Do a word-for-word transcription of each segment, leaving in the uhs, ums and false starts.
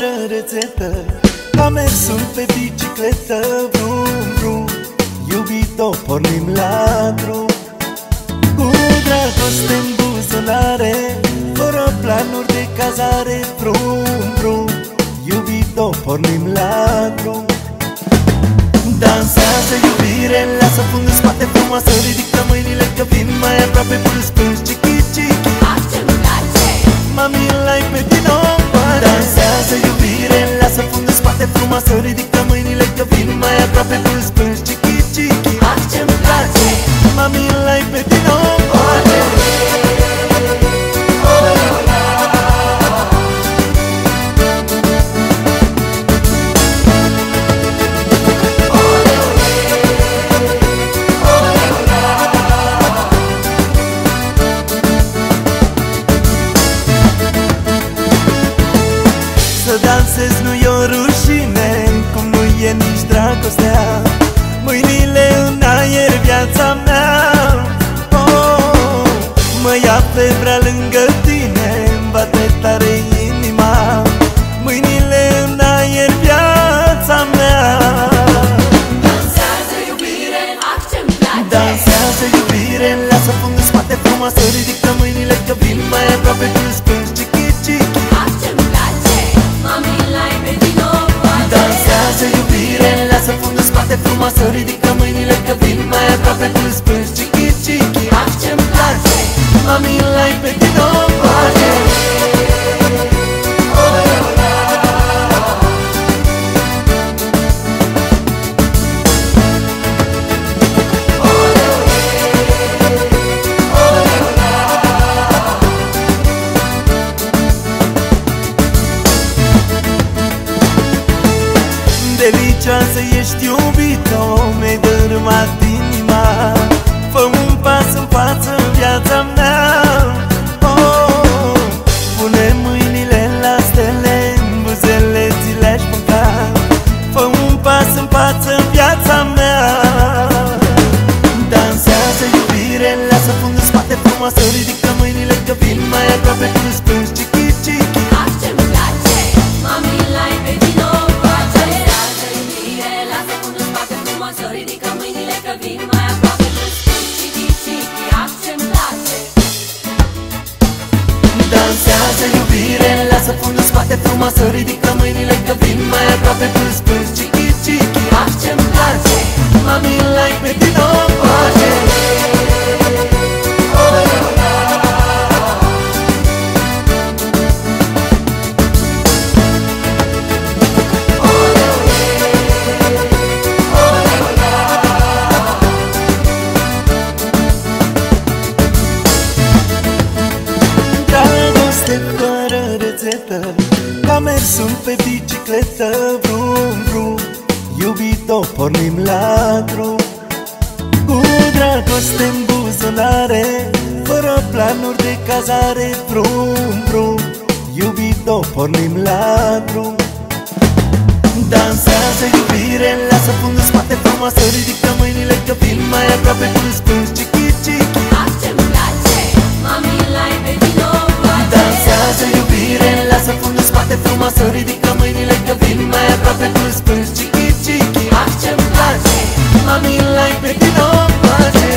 fără rețetă, am mersul pe bicicletă. Vrum, vrum, iubito, pornim la drum. Cu dragoste în buzunare, fără planuri de cazare. Vrum, vrum, iubito, pornim la drum. Dansează iubire, lasă fundul în spate frumoasă, ridică mâinile că vin mai aproape, plâns, plâns, chichi, chichi. Facem place, mami, l-ai pe tine o pare. Dansează iubire, lasă fundul în spate frumoasă, ridică mâinile că vin mai aproape, plâns, plâns, chichi, chichi. facem place, mami, l-ai pe tine o pare. Să dansezi nu e o rușine, cum nu e nici dragostea. Mâinile în aer, viața mea. Oh, mă ia febra lângă tine, îmi bate tare inima. Mâinile în aer, viața mea. dansează iubire, facem place, Dansează iubire, lasă fundul în spate frumoasă, ridică mâinile că vin mai aproape, plâns, plâns, chichi, chichi. facem place, mami l-ai pe din o poate. Dansează iubire, lasă fundul în spate frumoasă, ridică mâinile că vin mai aproape, plâns, plâns, chichi, chichi. Facem place, mami, l-ai pe tine o pare. Delicioasă ești, iubito, mi-ai dărâmat inima. Fă un pas în față în viața mea. Oh, pune mâinile la stele, în buzele ți le-aș mânca. Fă un pas în față în viața mea. Dansează iubire, lasă fundul în spate frumoasă, ridică mâinile că vin mai aproape, plâns, plâns, chichi, chichi. facem place, mami l-ai pe din o poate. Dansează iubire, lasă fundul în spate frumoasă, ridică mâinile că vin mai aproape, plâns, plâns, chichi, chichi. Facem place, Dansează iubire, lasă fundul în spate frumoasă, ridică mâinile că vin mai aproape, plâns, plâns, chichi, chichi. facem place, mami, l-ai pe tine o pare. Dragoste fără rețetă, ca mersul pe bicicletă. Vrum, vrum, iubito, pornim la drum. Cu dragoste în buzunare, fără planuri de cazare. Vrum, vrum, iubito, pornim la drum. Dansează iubire, lasă fundul în spate frumoasă, ridică mâinile că vin mai aproape, plâns, plâns, chichi, chichi. facem place, mami l-ai pe din o poate. Dansează iubire, lasă fundul în spate frumoasă, ridică mâinile că vin mai aproape, plâns, plâns, chichi, chichi. Facem place, mami, l-ai pe tine o pare.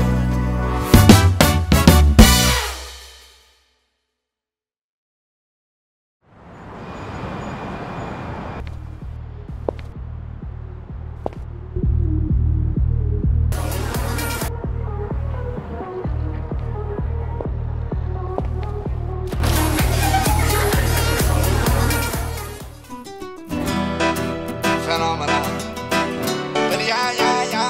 Phenomena. Ia, ia, ia.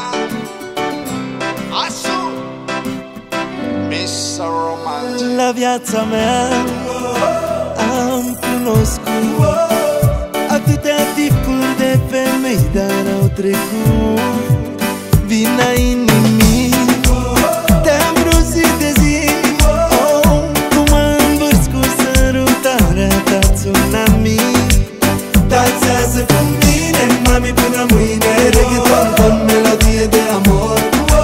Asu. mister Romantic. La viața mea am cunoscut atâtea tipuri de femei, dar au trecut. Vina nimic, te-am brozit de zi. Oh, cum mă învârs cu sărutarea ta, tsunami. Dansează cu mine, mami, până mâine. Reggaeton cu melodie de amor.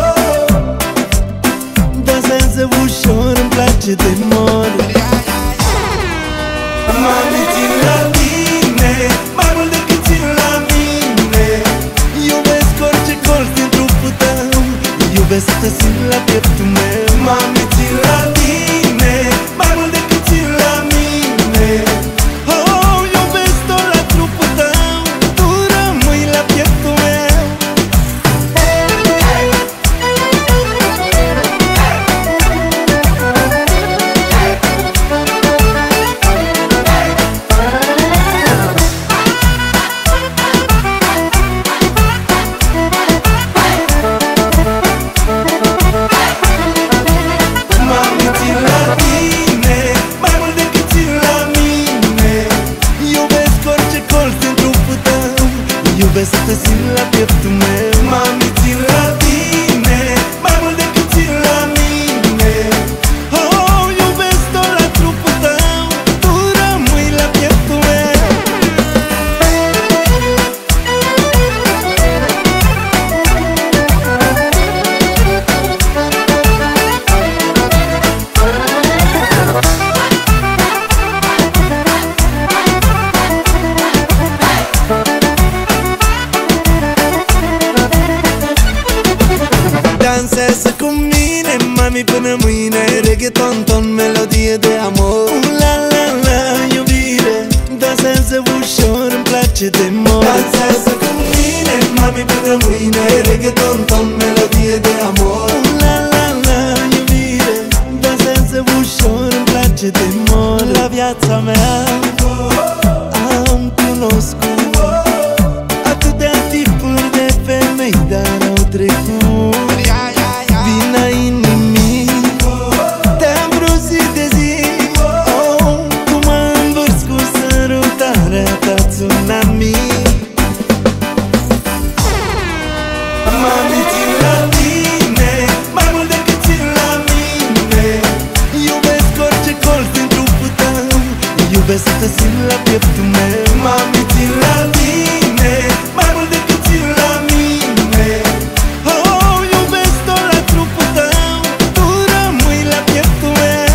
Dansează ușor, îmi place de mor. Mami, țin la tine, Dansează cu mine, mami, până mâine. Reggaeton, ton, melodie de amor. La la la, iubire, dansează ușor, îmi place de mor. Dansează cu mine, mami, până mâine. Reggaeton, ton, melodie de amor. La la la, iubire, dansează ușor, îmi place de mor. La viața mea am cunoscut atâtea tipuri de femei, dar au trecut. Vin ai nimic, te-am vrut zi de zi. Oh, tu mă învârți cu sărutarea ta, tsunami. Mami, țin la tine, mai mult decât țin la mine. Iubesc orice colț din trupul tău, iubesc să te simt la pieptul meu. Mami, țin la tine, mai mult decât țin la mine. Oh, iubesc tot la trupul tău, tu rămâi la pieptul meu.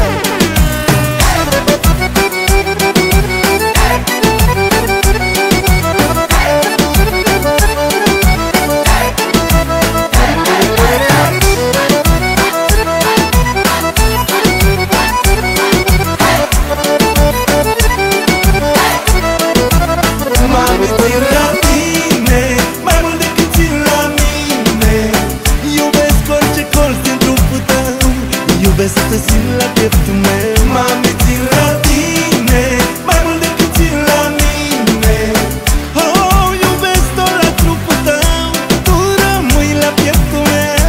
Mami, țin la tine, mai mult decât țin la mine. Iubesc orice colț din trupul tău, iubesc să te simt la pieptul meu. Mami, țin la tine, mai mult decât țin la mine. Oh, iubesc tot la trupul tău, tu rămâi la pieptul meu.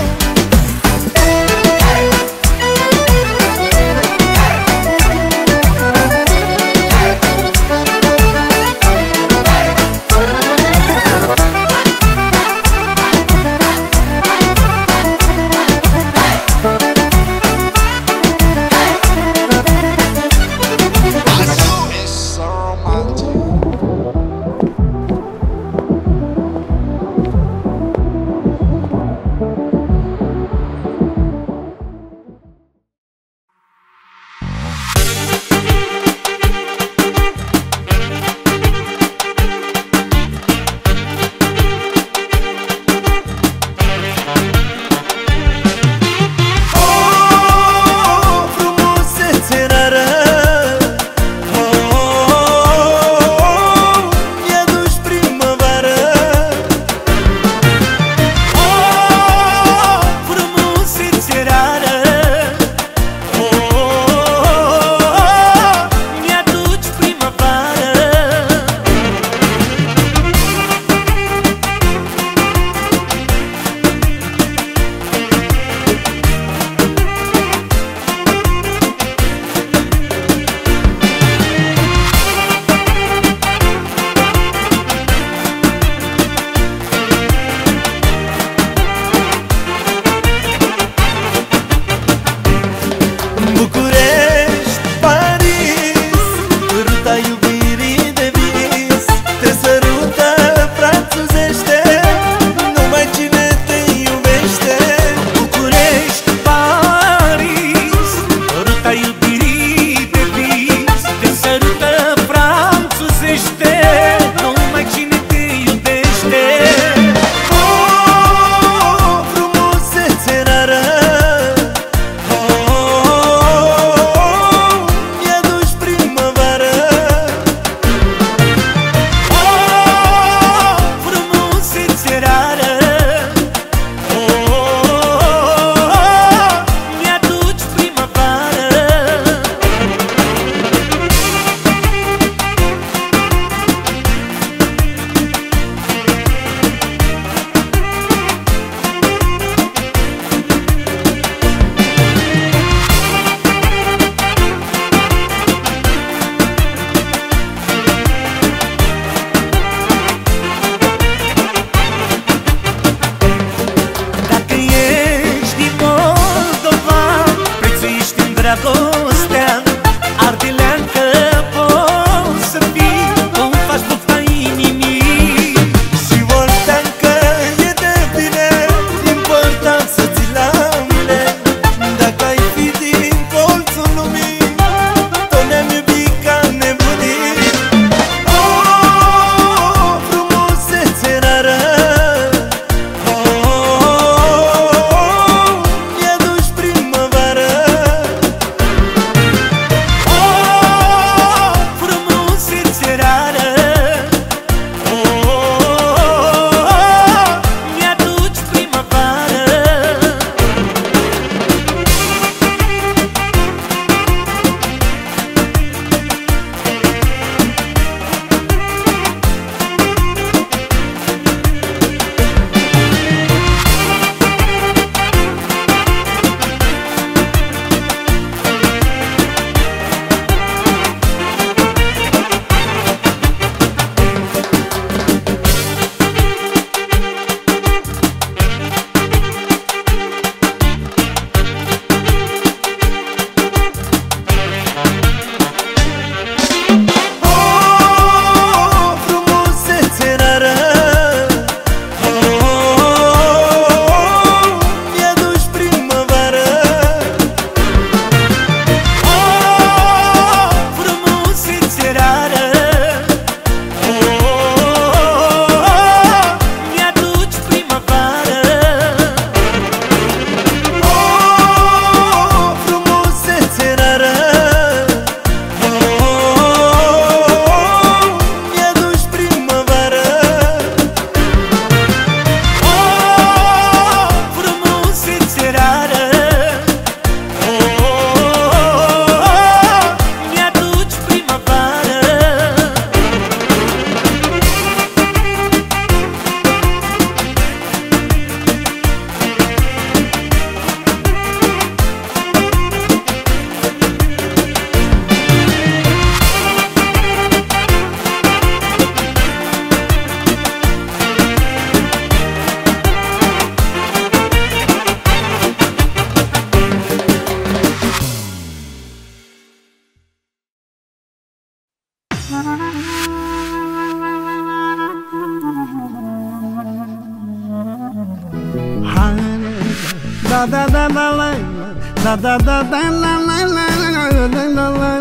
Da da da da la da da da da la la la la la la la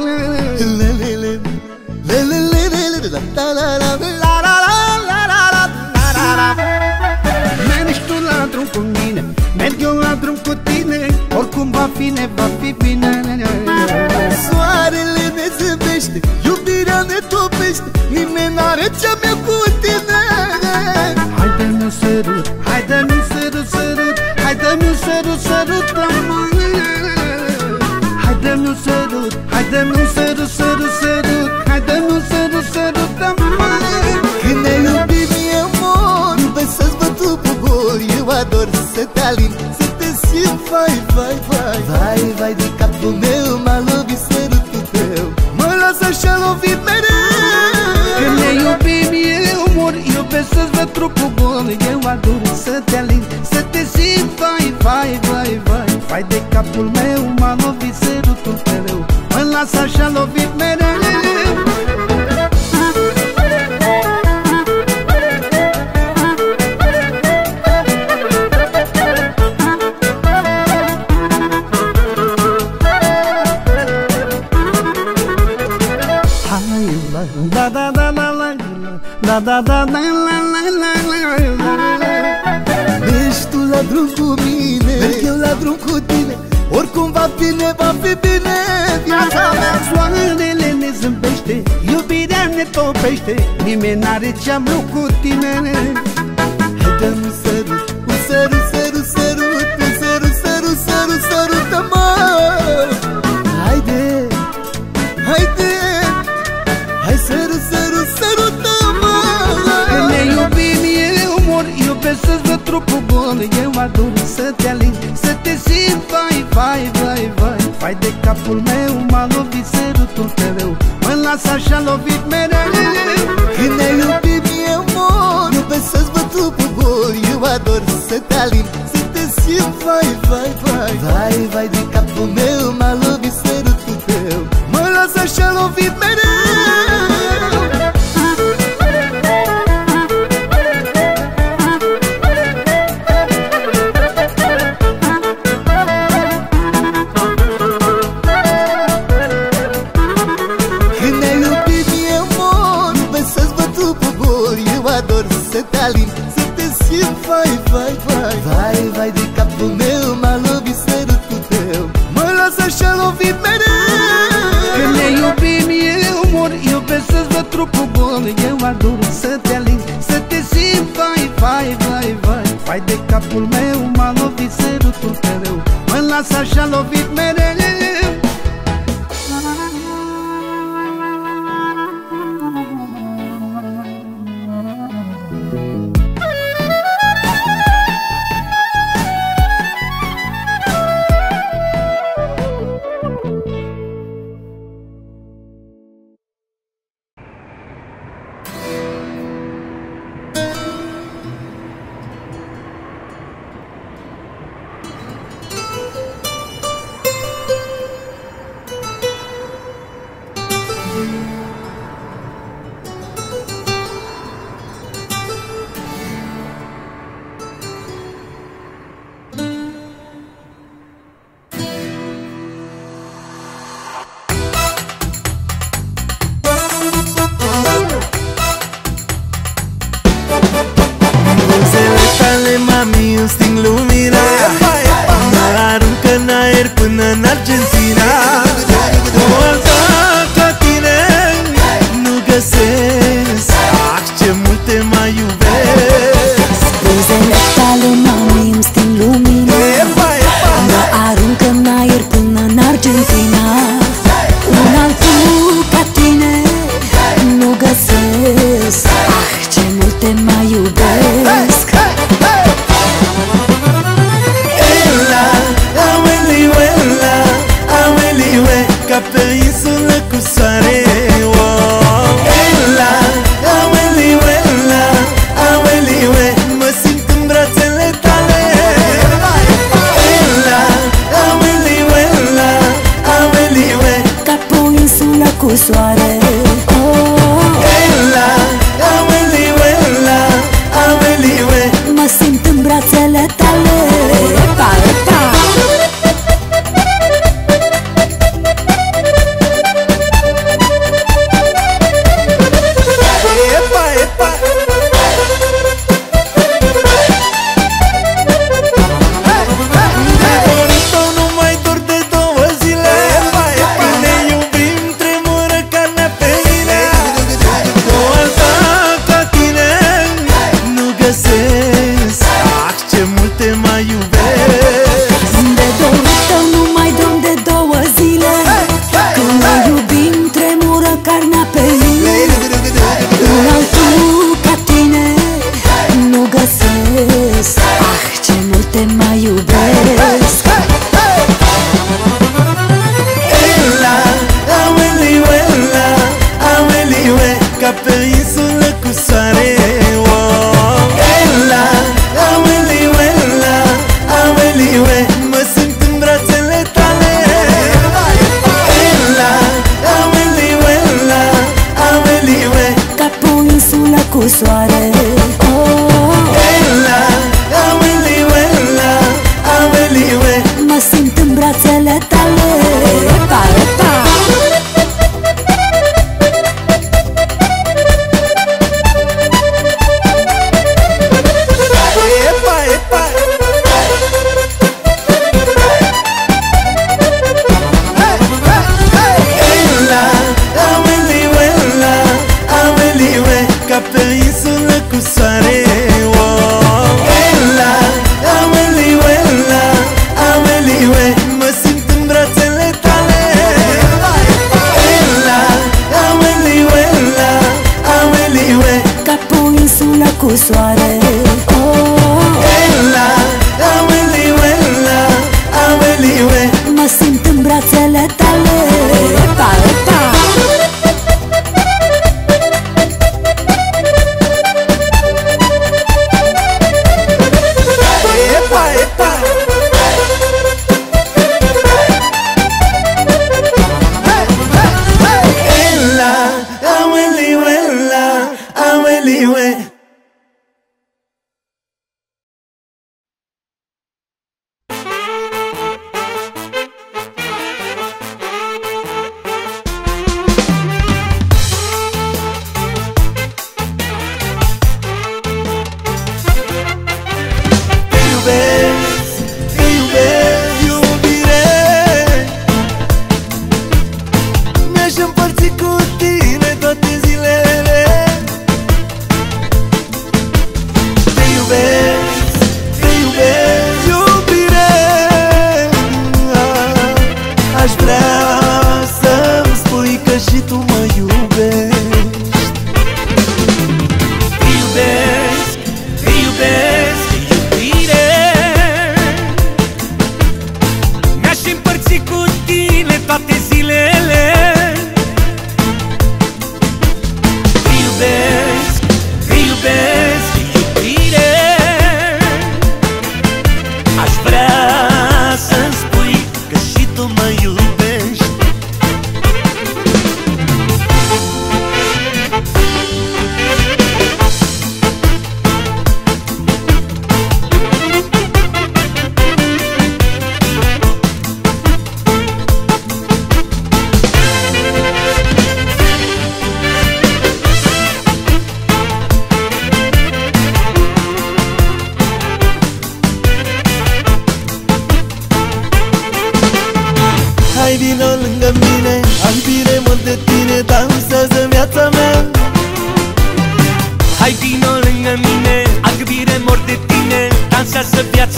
mergi tu la drum cu mine, merg eu la drum cu tine, oricum va fi, ne va fi bine. Soarele ne zâmbește, iubirea ne topește, nimeni n-are cea mea cu tine. Haide-mi un sărut, haide-mi un sărut, sărut, haide-mi un sărut, sărută-mă. Haide-mi un sărut, haide-mi un sărut, sărut, sărut, haide-mi un sărut, sărută-mă. Când ne iubim eu mor, iubesc să-ți văd trupul gol, eu ador să te alin, să te simt, vai, vai, vai. Vai, vai de capul meu, m-a lovit sărutul tău, mă las așa lovit mereu. Când ne iubim eu mor, iubesc să-ți văd trupul gol, eu ador să te alin, să te simt, vai, vai, vai, vai. Vai de capul meu, m-a lovit sărutul tău, mă las așa lovit mereu. Da da da da la da da da da la la la la. Mergi tu la drum cu mine, merg eu la drum cu tine, oricum va fi, ne va fi bine viața mea. Soarele ne zâmbește, iubirea ne topește, nimeni n-are ce-am cu tine. Haide-mi un sărut, un sărut, sărut, sărut, un sărut, sărut, sărut, sărută-mă. Haide, haide, hai sărut, sărut, sărută-mă. Când ne iubim eu mor, iubesc să-ți văd trupul gol, eu ador să te alin, să te simt, vai, vai, vai, vai. Vai de capul meu, m-a lovit sărutul tău, mă las așa lovit mereu. Când ne iubim eu mor, iubesc să-ți văd trupul gol, eu ador să te alin, să te simt, vai, vai, vai. Vai, vai de capul meu, m-a lovit sărutul tău, mă las așa lovit mereu. Să te alin, să te simt, vai, vai, vai. Vai, vai de capul meu, m-a lovit sărutul tău, mă las așa lovit mereu. Când ne iubim eu mor, iubesc să-ți văd trupul gol, eu ador să te alin, să te simt, vai, vai, vai, vai. Vai de capul meu, m-a lovit sărutul tău, mă las așa lovit mereu. Sting lumina, mă aruncă în aer până în Argentina. O altă ca tine nu găsesc, ah, ce mult te mai iubesc. Buzele tale, mami, îmi sting lumina, mă aruncă în aer până în Argentina. Un altul ca tine nu găsesc, ah, ce mult te mai iubesc. Ca pe insulă cu soare, wow. Ela, aoleu, ela, aoleu, mă simt în brațele tale. Ela, aoleu, ela, aoleu, ca pe o insulă cu soare, oh. Ela, aoleu, ela, aoleu, mă simt în brațele tale.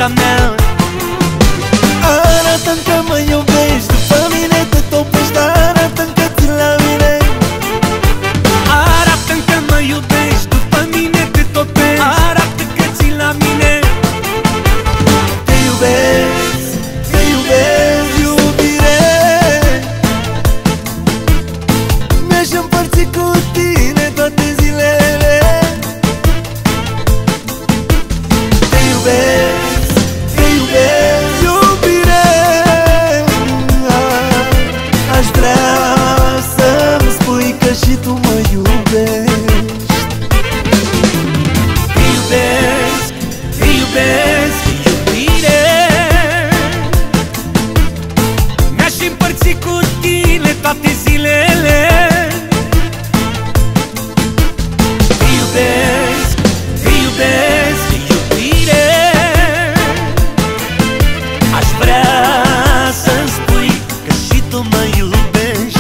viața mea. Arată-mi că mă iubești, după mine te topești. Arată-mi că țin la mine. Arată-mi că mă iubești, după mine te topești. Arată că țin la mine. Te iubesc, te iubesc, iubire. Mi-aș împărți cu tine toate zilele. Te iubesc, te iubesc, iubire. Aș vrea să-mi spui că și tu mă iubești. Te iubesc, te iubesc, iubire. Mi-aș împărți cu tine toate zilele. Te iubesc, te iubesc, iubire. Aș vrea să-mi spui că și tu mă iubești.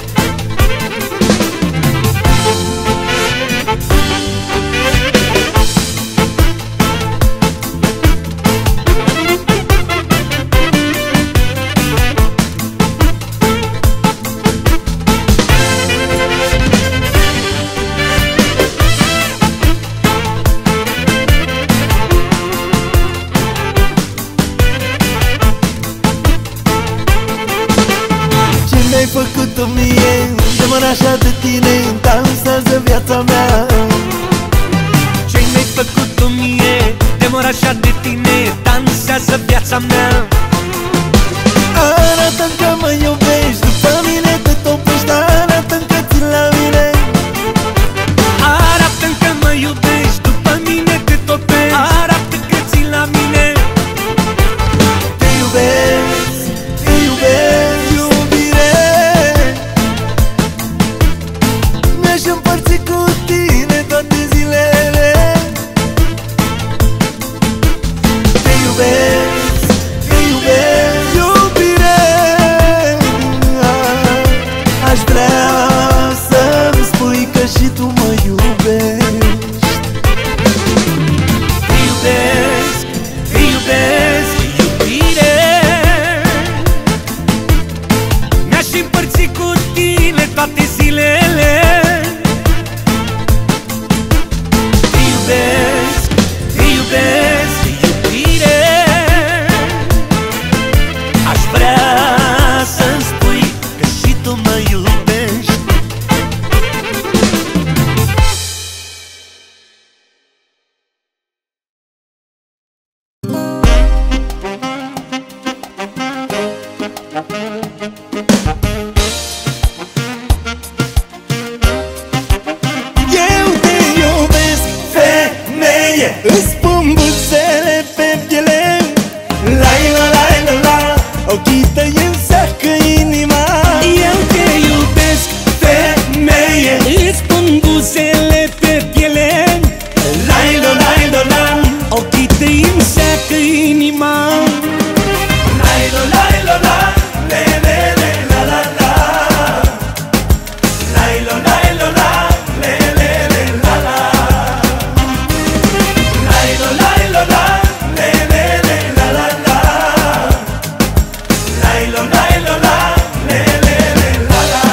Ce mi-ai făcut-o mie, de mă așa de tine, dansează viața mea. Ce mi-ai făcut tu mie, de mor așa de tine, dansează viața mea. Arată-mi că mă iubești, după mine te topești. Arată-mi că țin la mine. Arată-mi că mă iubești, după mine te topești. Arată că țin la mine. Te iubesc, te iubesc, iubire. Mi-aș împărți cu tine toate zilele. Te iubesc, te iubesc, iubire. Aș vrea să-mi spui că și tu mă iubești. Te iubesc, te iubesc, iubire. Mi-aș împărți cu tine toate zilele. Te iubesc, te iubesc, iubire. Aș vrea să-mi spui că și tu mă iubești. Eu te iubesc, femeie. Îți pun buzele pe piele. Lai la lai la la, ochii tăi îmi seacă inima. Eu te iubesc, femeie. Îți pun buzele pe piele. Lai la lai la la, Ochii tăi îmi seacă inima. lai la lai la la, le le le la la la. Lai la lai la la, le le le la la. Lai la lai la la, le le le la la la. Lai la lai la la, le le le la la.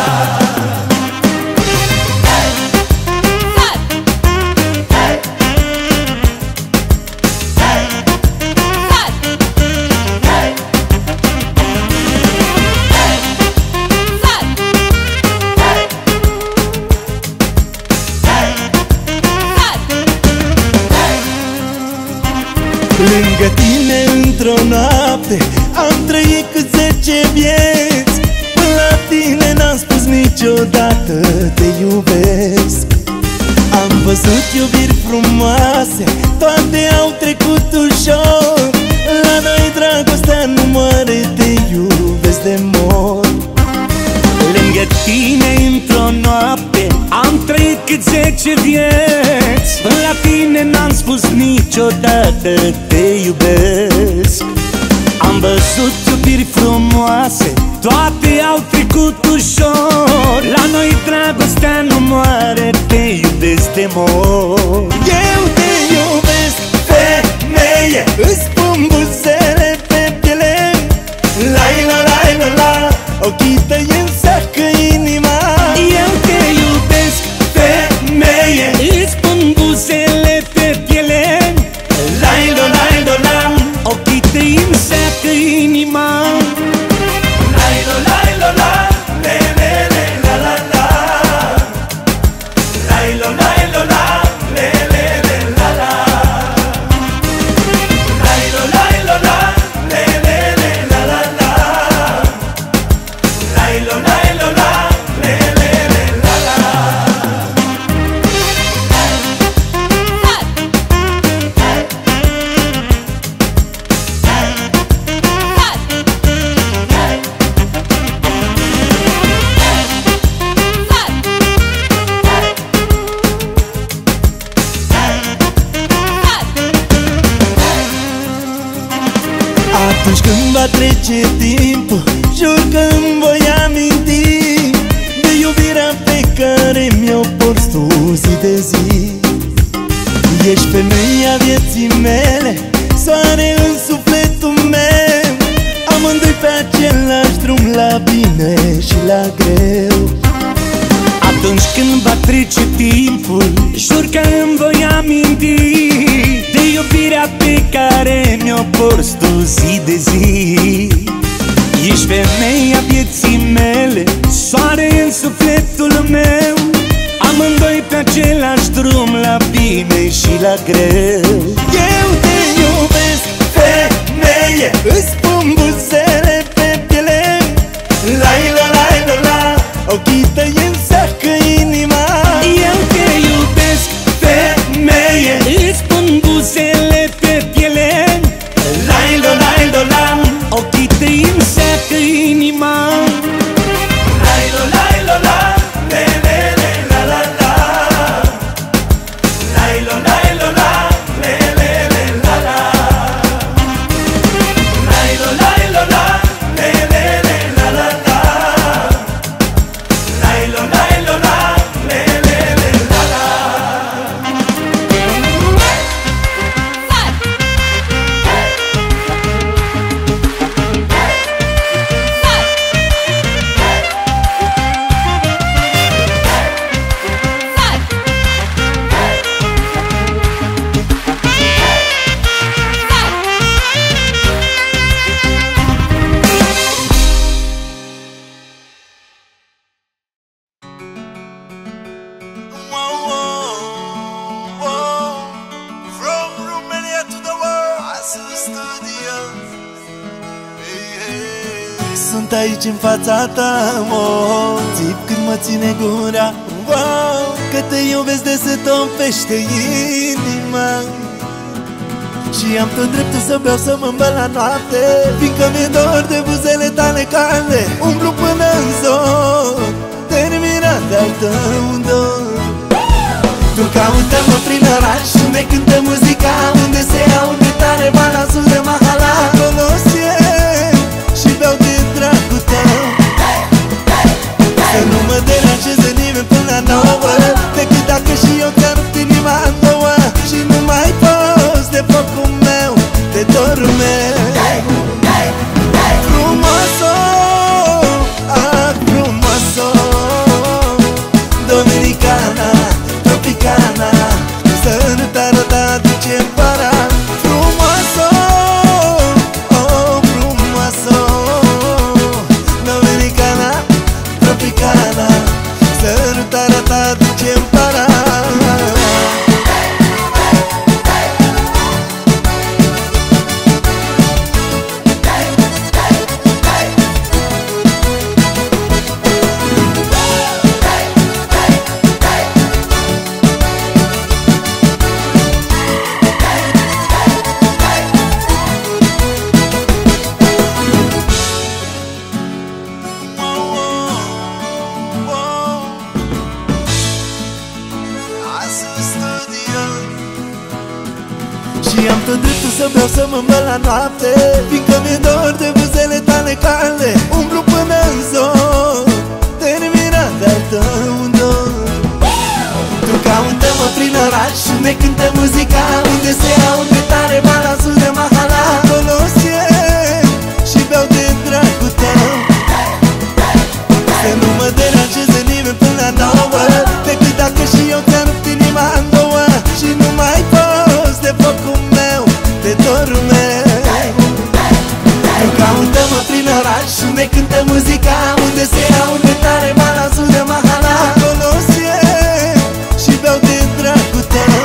Lângă tine într-o noapte am trăit cât zece vieți. Până la tine n-am spus niciodată te iubesc. Am văzut iubiri frumoase, toate au trecut ușor. La noi dragostea nu moare, te iubesc de mor. Lângă tine într-o noapte am trăit cât zece vieți. Până la tine n-am spus niciodată te iubesc. Am văzut iubiri frumoase, toate au trecut ușor. La noi dragostea nu moare, te iubesc de mor. Eu te iubesc, femeie, îți spun Atunci când va trece timpul, jur că îmi voi aminti de iubirea pe care mi-o porți tu zi de zi. Ești femeia vieții mele, soare în sufletul meu, amândoi pe același drum, la bine și la greu. Atunci când va trece timpul, jur că îmi voi aminti de iubirea pe care mi-o porți tu zi de zi. Ești femeia vieții mele, soare în sufletul meu, amândoi pe același drum, la bine și la greu. Eu te iubesc, femeie, îți pun buzele pe piele, lai la lai la la, ochii tăi îmi seacă inima. Eu te iubesc, femeie, îți pun buzele pe piele, lai la lai la la, ochii tăi îmi seacă inima. Lai la lai la la, le le le la la la, lai la lai la la, le le le la la, lai la lai la la, le le le la la la, lai la lai la la, le le le la la. From Romania to the world, Asu Studio. Hey, hey. Sunt aici în fața ta, oh, țip când mă ține gura, wow, că te iubesc de se topește inima. Și am tot dreptul să beau, să mă îmbăl la noapte, fiindcă mi-e dor de buzele tale calde. Umblu până în zor, terminat de-al tău dor. Tu caută-mă prin oraș, unde cântă muzica, unde se aude tare balansul de mahala. Acolo-s și beau de dragul tău, să nu mă deranjeze nimeni până la nouă, decât dacă și eu ți-am rupt inima în două. Și nu mai poți de focul meu, de dorul meu. Frumoasă, ah, frumoasă, dominicana, tropicana, să nu te arăta de ce para. Frumoasă, oh, frumoasă, dominicana, tropicana, să nu te arăta de ce para. Și am tot dreptul să beau, să mă îmbăl la noapte, fiindcă mi-e dor de buzele tale calde. Umblu până în zor, terminat de-al tău dor. Tu caută-mă prin oraș, unde cântă muzica, unde se aude tare balansul de mahala. Acolo-s și beau de dragul tău, să nu mă deranjeze nimeni până la nouă, decât dacă și eu ți-am rupt inima în două. Și nu mai poți de focul meu, de dorul meu. Tu caută-mă prin oraș, unde cântă muzica, unde se aude tare balansul de mahala. Acolo-s și beau de dragul tău,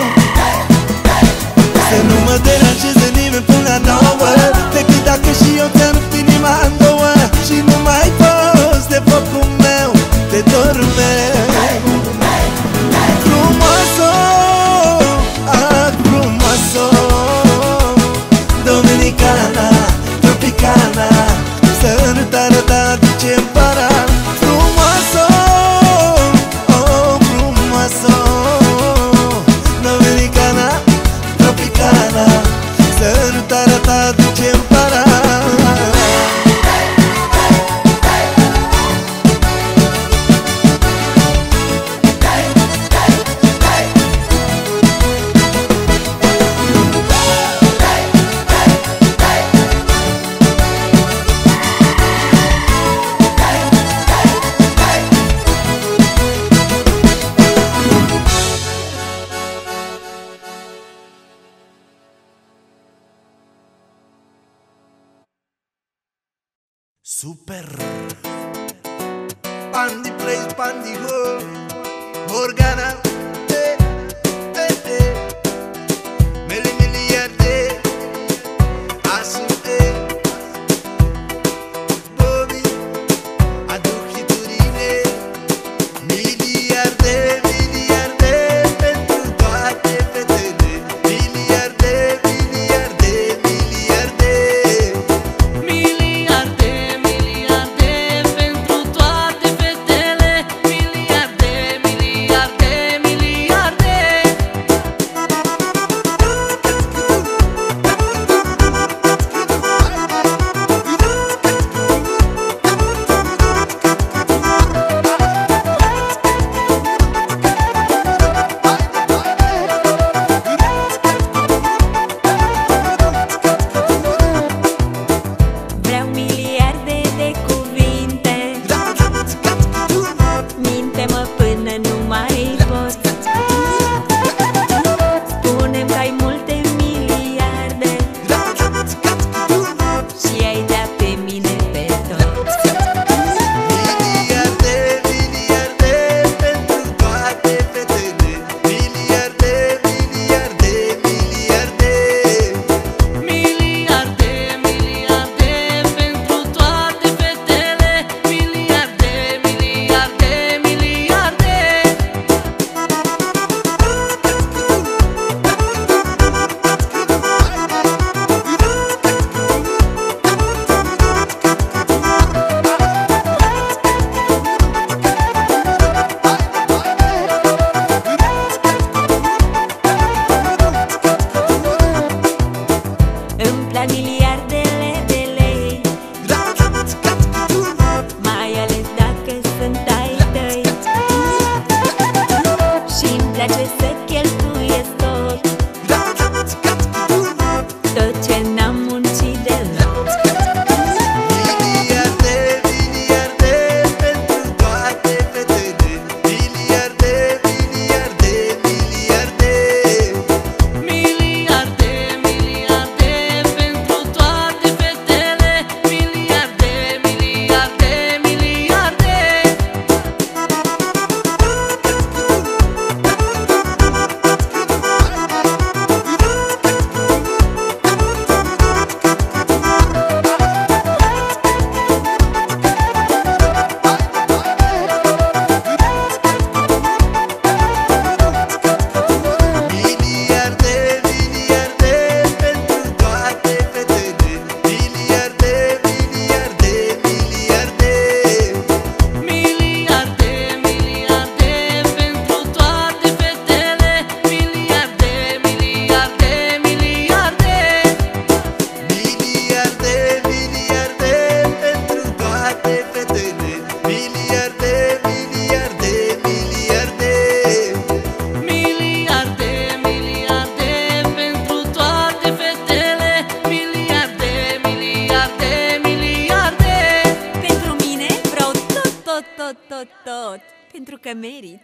să nu mă deranjeze nimeni până la nouă, decât dacă și eu ți-am rupt inima în două. Și nu mai poți de focul meu, de dorul meu. Frumoasă, ah, frumoasă, dominicana, tropicana, să nu te arăta de ce-mi para. Frumoasă, oh, frumoasă, dominicana, tropicana, să nu te arăta de ce-mi para. Super Pandi place, pandi ho Morgana eh, eh, eh. Mele miliarde Asu eh Bobby Aduc hiturine Miliarde, miliarde Pentru toate fetele Miliarde, miliarde, miliarde Miliarde, miliarde pentru toate fetele. Miliarde, miliarde, miliarde. Vreau miliarde de cuvinte. Minte-mă până nu mai pot. Spune-mi că ai multe miliarde și ai dea pe mine pe toți. Miliarde, miliarde pentru toate fetele Miliarde, miliarde, miliarde Miliarde, miliarde pentru toate fetele. Miliarde, miliarde, miliarde. Îmi plac miliardele de lei, mai ales dacă sunt ai tăi. Și-mi place să cheltuiesc tot, tot ce n-am muncit deloc. Miliarde, miliarde pentru toate fetele Miliarde, miliarde, miliarde Miliarde, miliarde pentru toate fetele. Miliarde, miliarde, miliarde. Miliarde, miliarde pentru toate fetele Miliarde, miliarde, miliarde Miliarde, miliarde pentru toate fetele. Miliarde, miliarde, miliarde. Miliarde, miliarde pentru toate fetele Miliarde, miliarde, miliarde Miliarde, miliarde pentru toate fetele. Miliarde, miliarde, miliarde. Pentru mine vreau tot, tot, tot, tot, tot. Pentru că merit.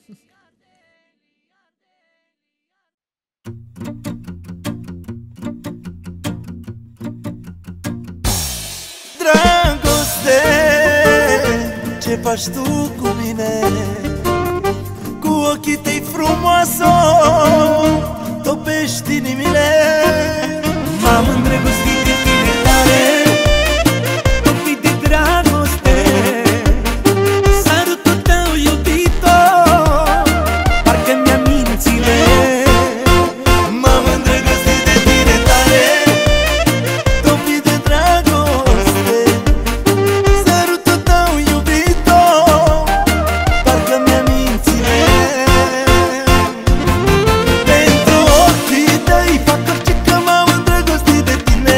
Dragoste, ce faci tu cu mine? Cu ochii tăi frumoasă topești inimile M-am îndrăgostit de tine tare, topit de dragoste. Sărutul tău iubito, parcă mi-a mințile. M-am îndrăgostit de tine tare topit de dragoste Sărutul tău iubito parcă mi-a mințile Pentru ochii tăi fac orice că m-am îndrăgostit de tine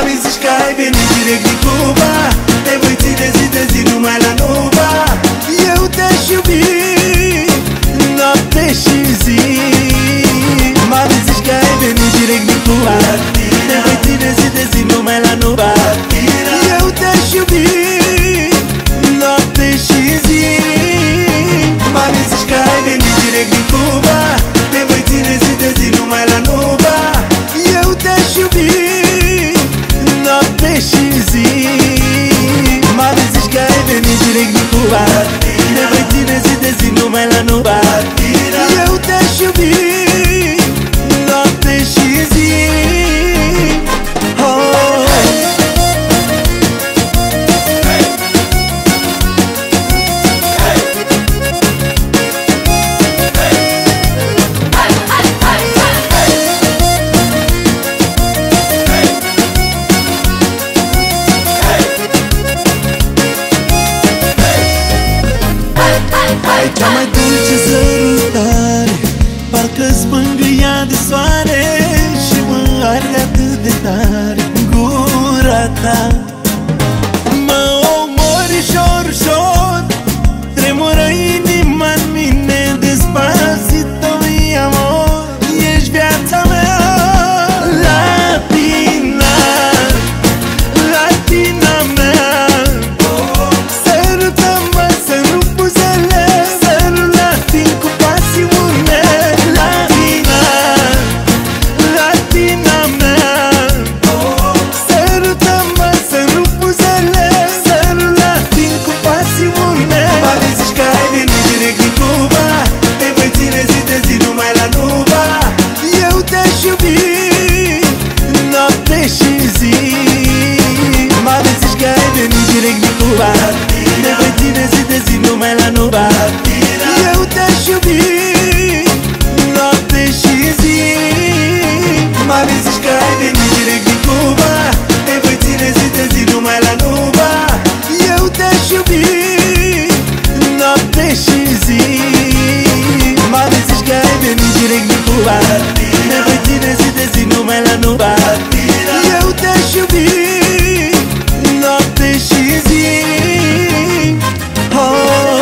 Mami, zici că ai venit direct din Cuba, te voi ține zi de zi numai la Nuba. Eu te-aș iubi noapte și zi. Mami, zici că ai venit direct din Cuba, te voi ține zi de zi numai la Nuba. Eu te-aș iubi noapte și zi. Mami, zici că ai venit direct din Cuba, te voi ține zi de zi numai la Nuba. Eu te-aș iubi noapte și zi. Mami, zici că ai venit direct din Cuba, te voi ține zi de zi numai la Nuba. Eu te-aș iubi noapte și zi. Oh. Ai cea mai dulce sărutare, parcă-ți mângâia de soare și mă arde atât de tare gura ta. Mă omori ușor, ușor, tremură inima-n mine. Despacito, mi amor, ești viața mea. Latina, latina mea, sărută-mă, sărut buzele, sărut latin cu pasiune. Latina, latina mea, sărută-mă, sărut buzele, sărut latin cu pasiune. Mami, zici că ai venit direct din Cuba, te voi ține zi de zi numai la Nuba. Eu te-aș iubi noapte și zi. Mami, zici că ai venit direct din Cuba, te voi ține zi de zi numai la Nuba. Eu te-aș iubi noapte și zi. Mami, zici că ai venit direct din Cuba, te voi ține zi de zi numai la Nuba. Eu te-aș iubi noapte și zi. Mami, zici că ai venit direct din Cuba, te voi ține zi de zi numai la Nuba. Eu te-aș iubi noapte și zi. Oh.